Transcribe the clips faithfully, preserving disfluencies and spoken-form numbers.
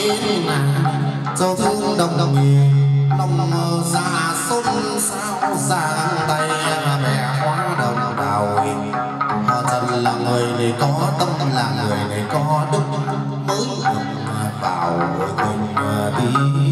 dâu thương đồng miền lòng già xôn xao giang tay mẹ hóa đồng đào họ thật là người này có tâm là người này có đức mới được vào cùng đi.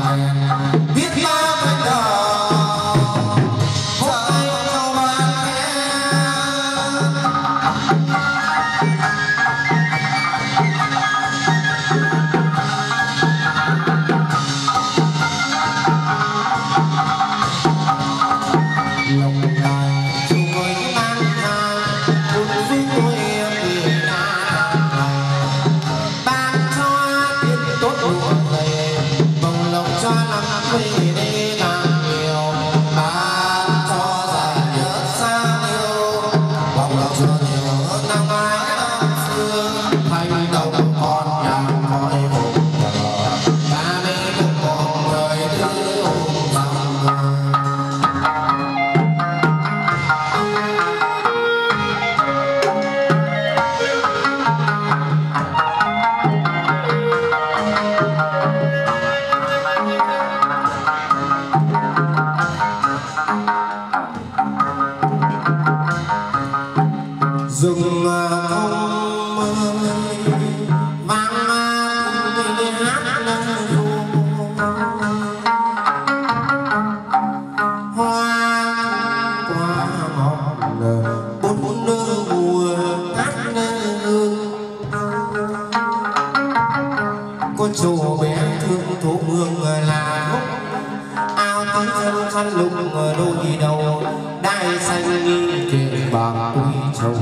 Biết bao ngày đầu, vội cho bạn rừng thông vang hát hoa qua ngọn bốn bốn nương mùa hát hương có chỗ bé thương thổ mương là ao tứ thân khăn lục đôi đầu đai xanh nghi kiện bạc quy châu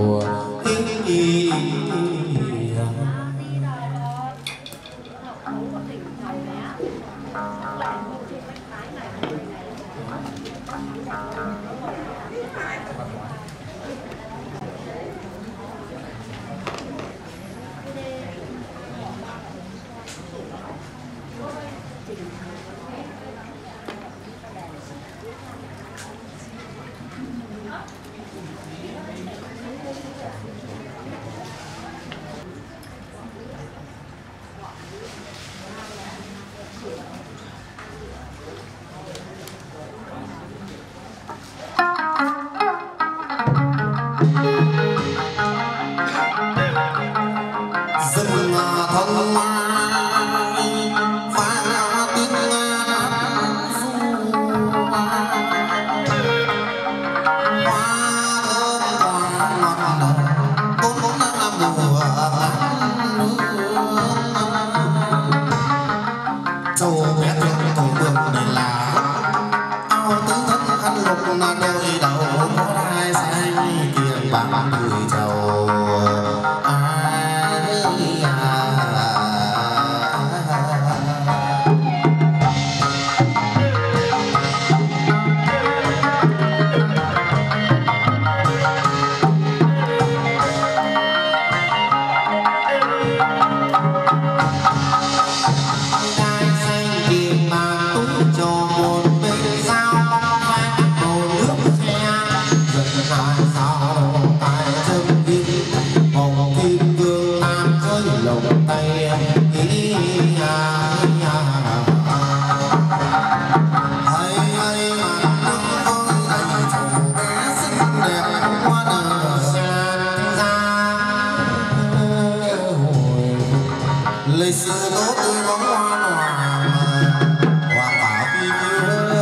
lịch sử tốt tươi bóng hoa hoàng hoàng bảo phi vương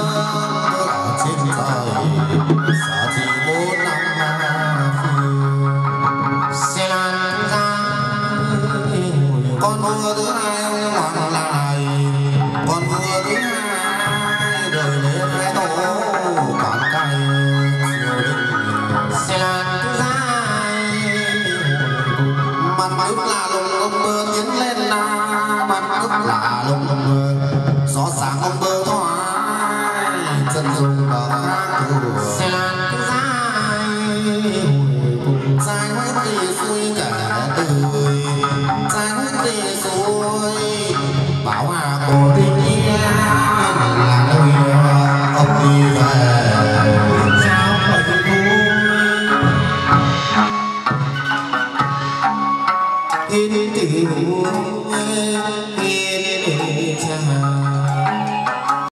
ở trên trời sợ thì bốn năm phiêu xe lan ra con mưa thứ hai hoàng lại con mưa thứ hai đời lên hai tổ còn cay chiều đình xe lan ra mặt nước là lùng ông mưa tiến lên na mặt nước là lùng gió sáng ông mưa thoải chân dung bờ xe lan dài dài hết đi xuôi cả tươi dài hết đi xuôi bảo hà cổ tinh